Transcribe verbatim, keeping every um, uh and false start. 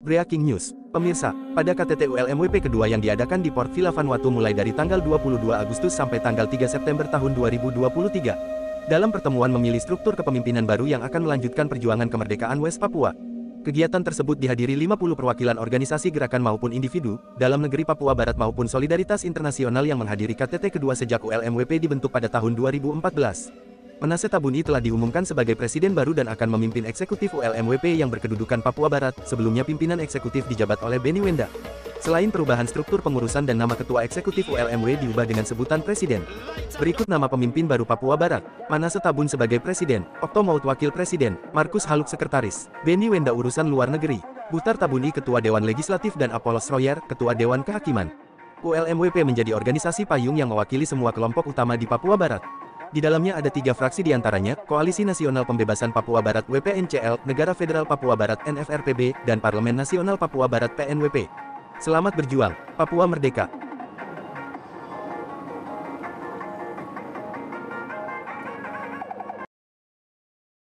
Breaking news, pemirsa, pada K T T U L M W P kedua yang diadakan di Port Vila Vanuatu mulai dari tanggal dua puluh dua Agustus sampai tanggal tiga September tahun dua ribu dua puluh tiga. Dalam pertemuan memilih struktur kepemimpinan baru yang akan melanjutkan perjuangan kemerdekaan West Papua. Kegiatan tersebut dihadiri lima puluh perwakilan organisasi gerakan maupun individu, dalam negeri Papua Barat maupun Solidaritas Internasional yang menghadiri K T T kedua sejak U L M W P dibentuk pada tahun dua ribu empat belas. Manase Tabuni telah diumumkan sebagai presiden baru dan akan memimpin eksekutif U L M W P yang berkedudukan Papua Barat, sebelumnya pimpinan eksekutif dijabat oleh Benny Wenda. Selain perubahan struktur pengurusan dan nama ketua eksekutif U L M W diubah dengan sebutan presiden. Berikut nama pemimpin baru Papua Barat: Manase Tabun sebagai presiden, Okto Maut wakil presiden, Markus Haluk sekretaris, Benny Wenda urusan luar negeri, Butar Tabuni ketua Dewan Legislatif dan Apollos Royer ketua Dewan Kehakiman. U L M W P menjadi organisasi payung yang mewakili semua kelompok utama di Papua Barat. Di dalamnya ada tiga fraksi diantaranya, Koalisi Nasional Pembebasan Papua Barat W P N C L, Negara Federal Papua Barat N F R P B, dan Parlemen Nasional Papua Barat P N W P. Selamat berjuang, Papua Merdeka!